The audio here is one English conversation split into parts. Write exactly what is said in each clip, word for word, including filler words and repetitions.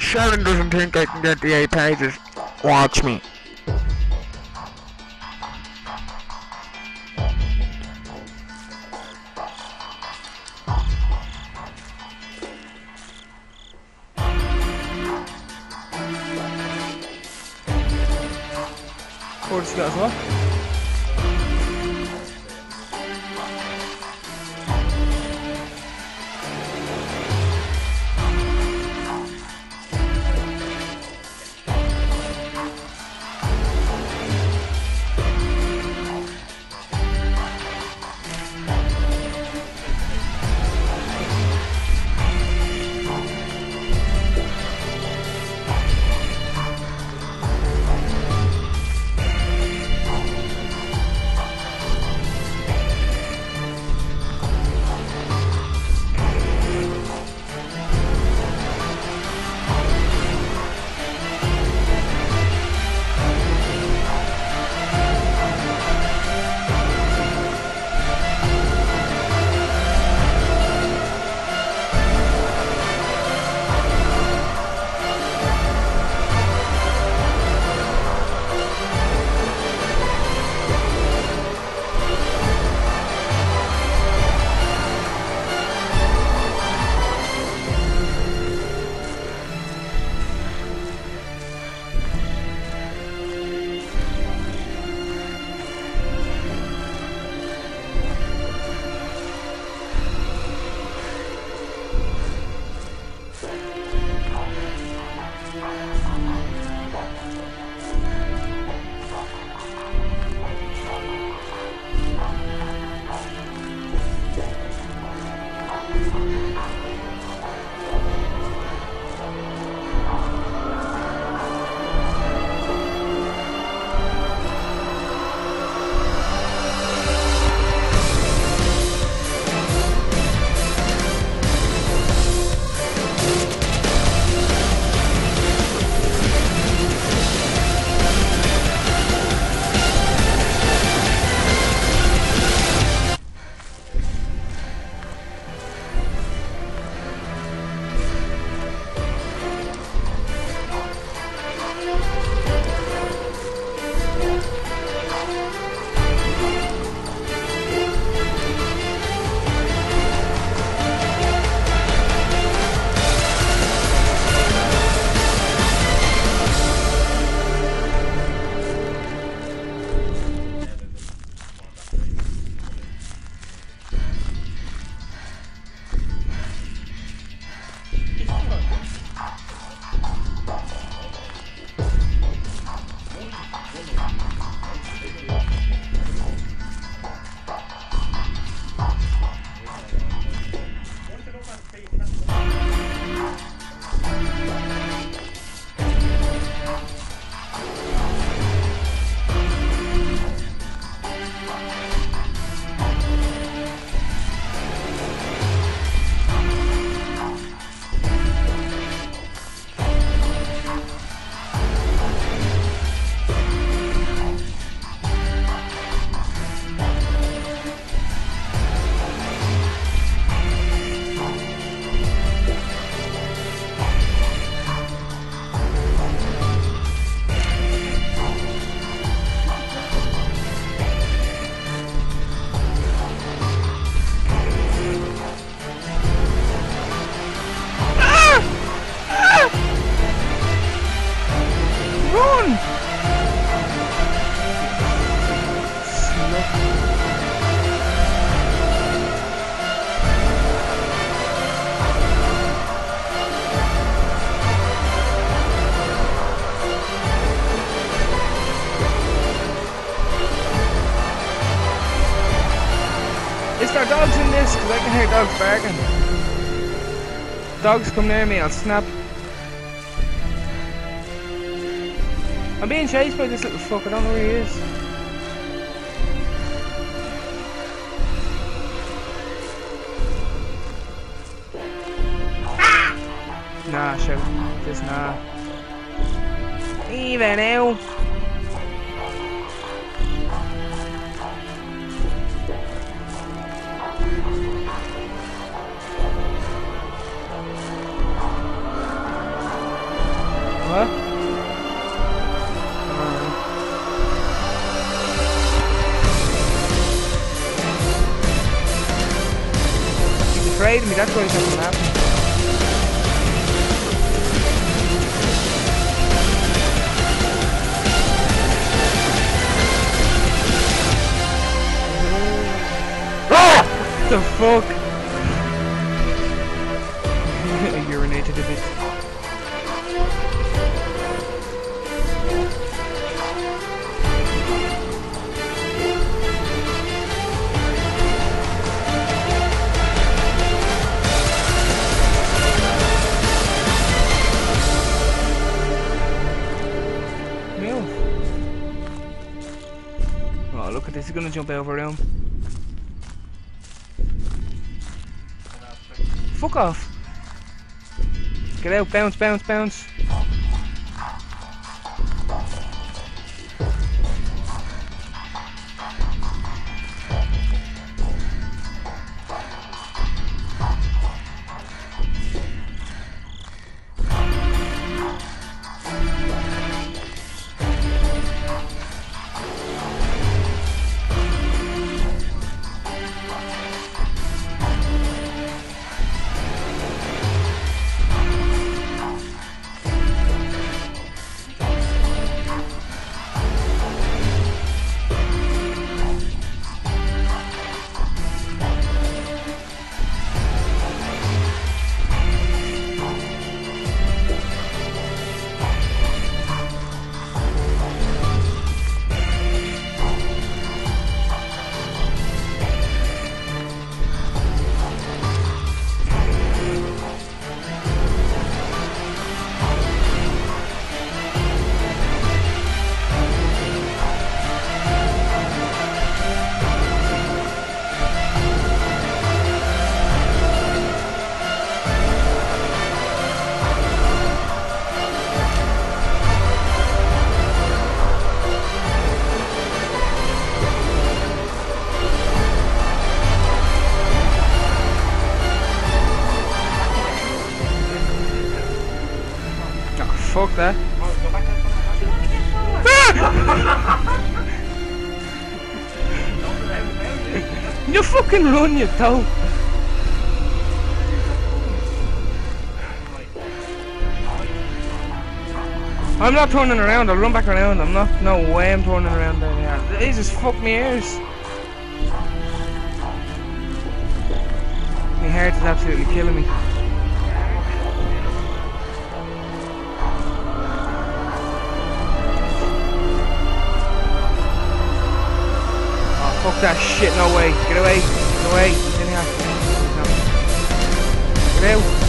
Sharon doesn't think I can get the eight pages. Watch me. What's that as well? Is there dogs in this? Because I can hear dogs barking. Dogs come near me, I'll snap. I'm being chased by this little fuck, I don't know where he is. Nah, shout. Just nah. Even now. raiding me, that's why something happened. What the fuck? I urinated a bit. Oh, look at this, he's gonna jump over him. Fuck off! Get out, bounce, bounce, bounce! Fuck that. You fucking run, you toe. I'm not turning around, I'll run back around. I'm not, no way I'm turning around down here. Jesus, fuck me ears. My heart is absolutely killing me. Fuck that shit, no way. Get away. Get away. He's in here. No. Get out.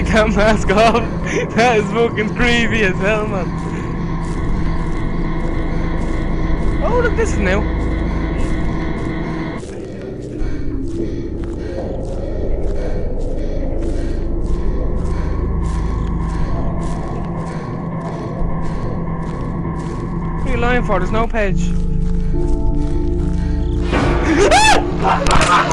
take that mask off. That is fucking creepy as hell, man. Oh, look, this is new. What are you lying for? There's no page.